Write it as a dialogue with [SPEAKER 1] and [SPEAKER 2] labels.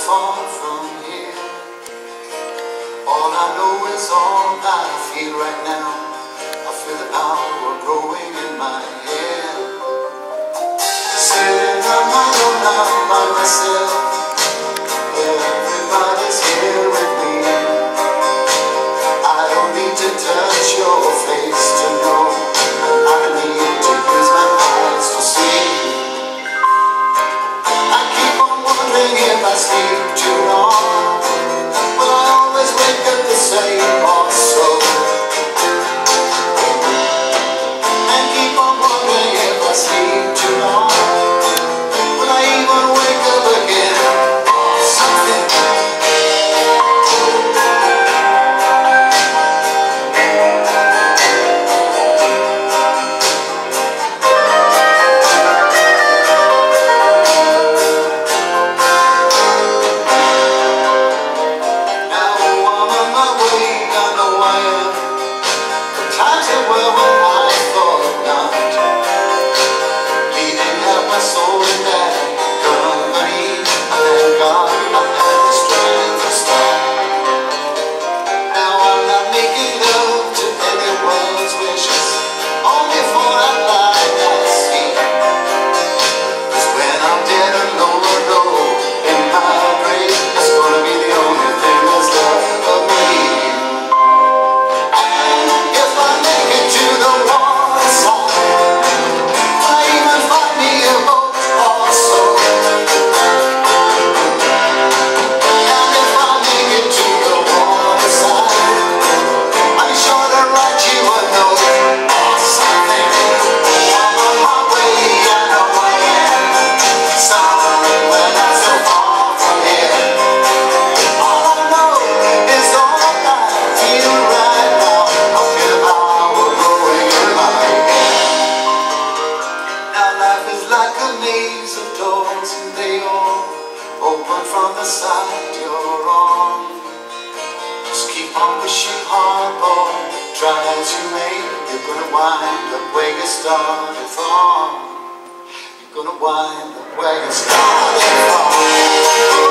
[SPEAKER 1] far from here. All I know is all I feel right now. I feel the power growing in my head. Sitting on my own now by myself. Everybody's here with me. I don't need to touch your face to know. I don't need to use my eyes to see. I keep on wondering if I sleep too long. Will I always wake up the same or so? And keep on wondering if I sleep too long. Will I even wake up again or something? Open from the side you're on. Just keep on pushing hard, boy. Try as you may, you're gonna wind up where you started from. You're gonna wind up where you started from.